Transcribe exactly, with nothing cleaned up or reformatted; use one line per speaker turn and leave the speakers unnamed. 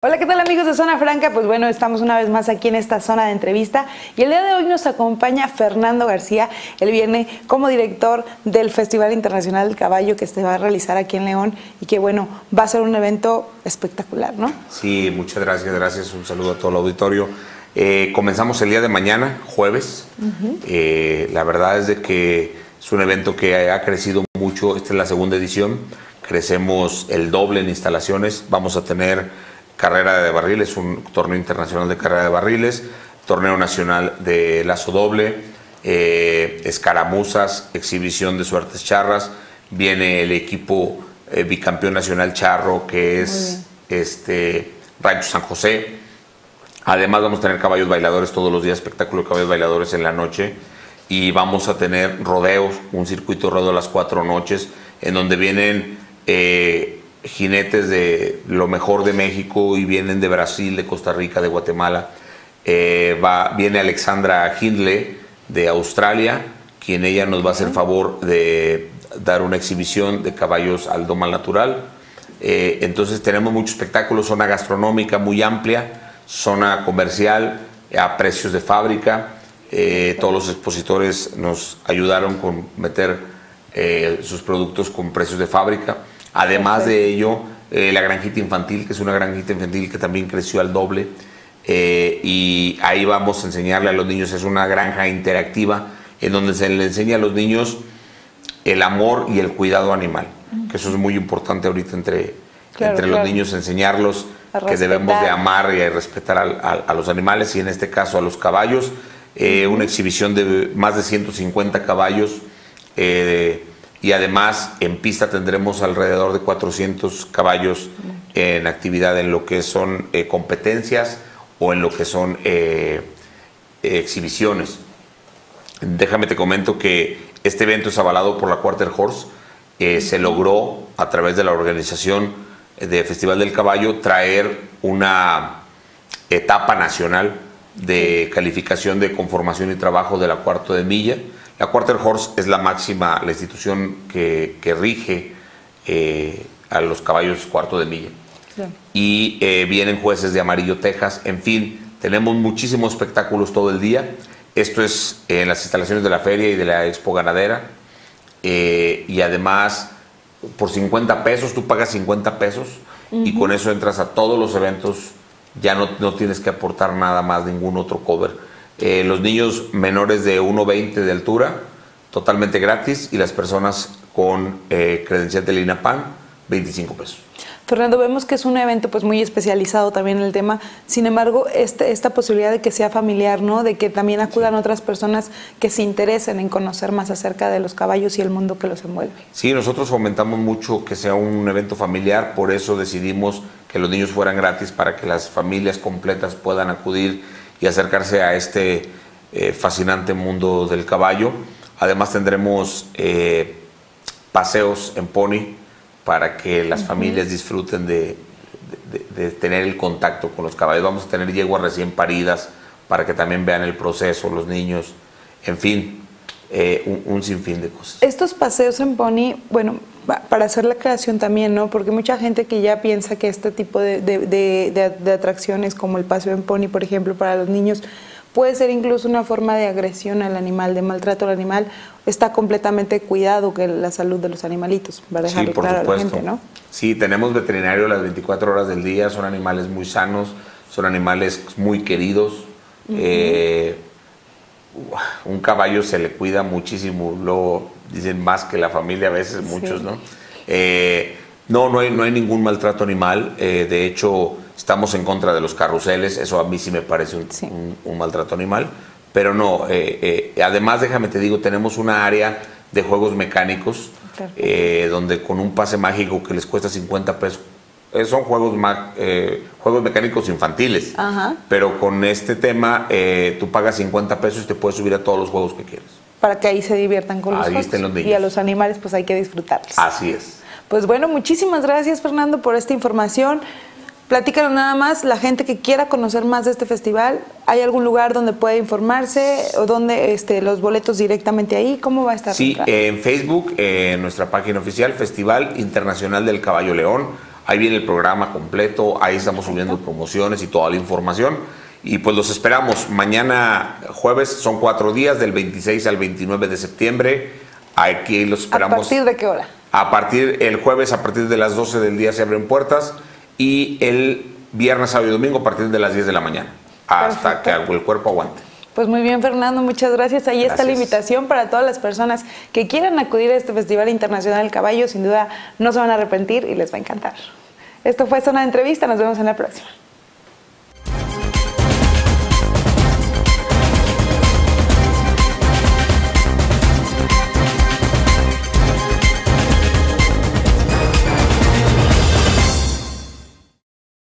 Hola, ¿qué tal amigos de Zona Franca? Pues bueno, estamos una vez más aquí en esta zona de entrevista y el día de hoy nos acompaña Fernando García. Él viene como director del Festival Internacional del Caballo que se va a realizar aquí en León y que bueno, va a ser un evento espectacular, ¿no?
Sí, muchas gracias, gracias. Un saludo a todo el auditorio. Eh, comenzamos el día de mañana, jueves. Uh-huh. eh, la verdad es de que es un evento que ha crecido mucho. Esta es la segunda edición. Crecemos el doble en instalaciones. Vamos a tener carrera de barriles, un torneo internacional de carrera de barriles, torneo nacional de lazo doble, eh, escaramuzas, exhibición de suertes charras. Viene el equipo eh, bicampeón nacional charro, que es este Rancho San José. Además vamos a tener caballos bailadores todos los días, espectáculo de caballos bailadores en la noche. Y vamos a tener rodeos, un circuito de rodeo a las cuatro noches, en donde vienen eh, jinetes de lo mejor de México y vienen de Brasil, de Costa Rica, de Guatemala. Eh, va, viene Alexandra Hindley de Australia, quien ella nos va a hacer favor de dar una exhibición de caballos al domal natural. Eh, entonces tenemos mucho espectáculo, zona gastronómica muy amplia, zona comercial a precios de fábrica. Eh, todos los expositores nos ayudaron con meter eh, sus productos con precios de fábrica. Además de ello, eh, la granjita infantil, que es una granjita infantil que también creció al doble. Eh, y ahí vamos a enseñarle a los niños, es una granja interactiva en donde se le enseña a los niños el amor y el cuidado animal. Uh-huh. Que eso es muy importante ahorita entre, claro, entre claro. los niños, enseñarlos que debemos de amar y respetar a, a, a los animales y en este caso a los caballos. Eh, uh-huh. Una exhibición de más de ciento cincuenta caballos. Eh, Y además en pista tendremos alrededor de cuatrocientos caballos en actividad en lo que son eh, competencias o en lo que son eh, eh, exhibiciones. Déjame te comento que este evento es avalado por la Quarter Horse. Eh, se logró a través de la organización de Festival del Caballo traer una etapa nacional de calificación de conformación y trabajo de la cuarto de milla. La Quarter Horse es la máxima, la institución que, que rige eh, a los caballos cuarto de milla. Sí. Y eh, vienen jueces de Amarillo, Texas. En fin, tenemos muchísimos espectáculos todo el día. Esto es en eh, las instalaciones de la feria y de la Expo Ganadera. Eh, y además, por cincuenta pesos, tú pagas cincuenta pesos uh-huh. y con eso entras a todos los eventos. Ya no, no tienes que aportar nada más, ningún otro cover. Eh, los niños menores de uno veinte de altura, totalmente gratis, y las personas con eh, credencial del INAPAM, veinticinco pesos.
Fernando, vemos que es un evento pues muy especializado también en el tema, sin embargo, este, esta posibilidad de que sea familiar, ¿no? De que también acudan sí. otras personas que se interesen en conocer más acerca de los caballos y el mundo que los envuelve.
Sí, nosotros fomentamos mucho que sea un evento familiar, por eso decidimos que los niños fueran gratis para que las familias completas puedan acudir y acercarse a este eh, fascinante mundo del caballo. Además tendremos eh, paseos en pony para que las uh-huh. familias disfruten de, de, de tener el contacto con los caballos. Vamos a tener yeguas recién paridas para que también vean el proceso, los niños, en fin, eh, un, un sinfín de cosas.
Estos paseos en pony, bueno, para hacer la creación también, ¿no? Porque mucha gente que ya piensa que este tipo de, de, de, de, de atracciones como el paseo en pony, por ejemplo, para los niños, puede ser incluso una forma de agresión al animal, de maltrato al animal. Está completamente cuidado que la salud de los animalitos, para dejarlo
sí, por
claro
supuesto.
a la gente, ¿no?
Sí, tenemos veterinario las veinticuatro horas del día, son animales muy sanos, son animales muy queridos. Uh-huh. eh, un caballo se le cuida muchísimo, luego dicen más que la familia a veces, muchos, sí. ¿no? Eh, no, no hay, no hay ningún maltrato animal, eh, de hecho estamos en contra de los carruseles, eso a mí sí me parece un, sí. un, un maltrato animal, pero no, eh, eh, además déjame te digo, tenemos una área de juegos mecánicos, eh, donde con un pase mágico que les cuesta cincuenta pesos, eh, son juegos, eh, juegos mecánicos infantiles, ajá. pero con este tema eh, tú pagas cincuenta pesos y te puedes subir a todos los juegos que quieras.
Para que ahí se diviertan con los
ahí
juegos.
Los
y a los animales pues hay que disfrutarlos.
Así es.
Pues bueno, muchísimas gracias Fernando por esta información. Platícanos nada más, la gente que quiera conocer más de este festival, ¿hay algún lugar donde pueda informarse o donde este, los boletos directamente ahí? ¿Cómo va a estar?
Sí, eh, en Facebook, eh, en nuestra página oficial, Festival Internacional del Caballo León. Ahí viene el programa completo, ahí estamos subiendo promociones y toda la información. Y pues los esperamos mañana jueves, son cuatro días, del veintiséis al veintinueve de septiembre. Aquí los esperamos.
¿A partir de qué hora?
A partir, el jueves a partir de las doce del día se abren puertas y el viernes, sábado y domingo a partir de las diez de la mañana, hasta Perfecto. que el cuerpo aguante.
Pues muy bien, Fernando, muchas gracias. Ahí gracias. está la invitación para todas las personas que quieran acudir a este Festival Internacional del Caballo. Sin duda no se van a arrepentir y les va a encantar. Esto fue Zona de Entrevista, nos vemos en la próxima.